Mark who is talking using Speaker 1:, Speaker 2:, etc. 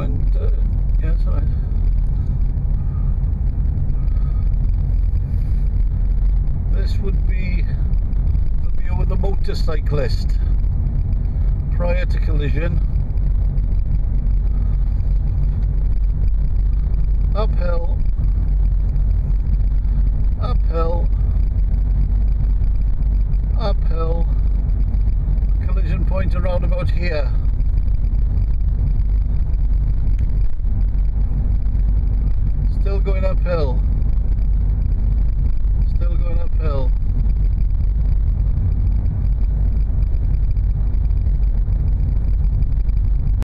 Speaker 1: and yeah, so this would be the view of the motorcyclist prior to collision. Uphill, uphill, uphill, collision point around about here. Still going uphill.